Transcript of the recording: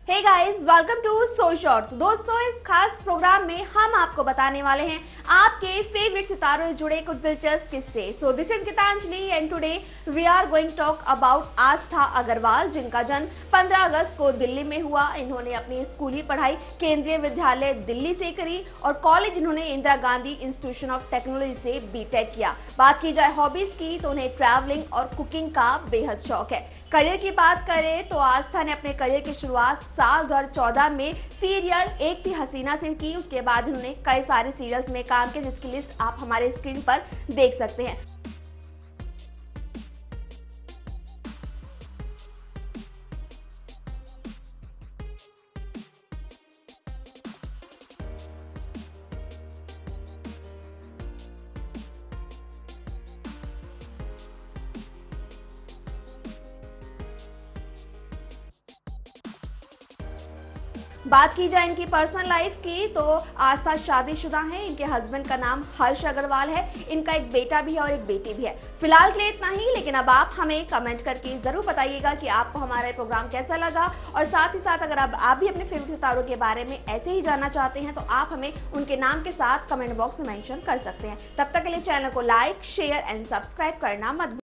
Hey guys, welcome to so short. दोस्तों, इस खास प्रोग्राम में हम आपको बताने वाले हैं आपके फेवरेट सितारों से जुड़े कुछ दिलचस्प किस्से। So this is Geetanjali and today we are going talk about Aastha Agarwal, जिनका जन्म 15 अगस्त को दिल्ली में हुआ। इन्होंने अपनी स्कूली पढ़ाई केंद्रीय विद्यालय दिल्ली से करी और कॉलेज इन्होंने Indira Gandhi institution of technology से बीटेक किया। बात की जाए हॉबीज की तो उन्हें ट्रैवलिंग और कुकिंग का बेहद शौक है। करियर की बात करें तो आस्था ने अपने करियर की शुरुआत साल 2014 में सीरियल एक थी हसीना से की। उसके बाद इन्होंने कई सारे सीरियल्स में काम किया, जिसकी लिस्ट आप हमारे स्क्रीन पर देख सकते हैं। बात की जाए इनकी पर्सनल लाइफ की तो आस्था शादीशुदा हैं। इनके हस्बैंड का नाम हर्ष अग्रवाल है। इनका एक बेटा भी है और एक बेटी भी है। फिलहाल के लिए इतना ही, लेकिन अब आप हमें कमेंट करके जरूर बताइएगा कि आपको हमारा प्रोग्राम कैसा लगा। और साथ ही साथ अगर आप भी अपने फेवरेट सितारों के बारे में ऐसे ही जानना चाहते हैं तो आप हमें उनके नाम के साथ कमेंट बॉक्स में मेंशन कर सकते हैं। तब तक के लिए चैनल को लाइक, शेयर एंड सब्सक्राइब करना मत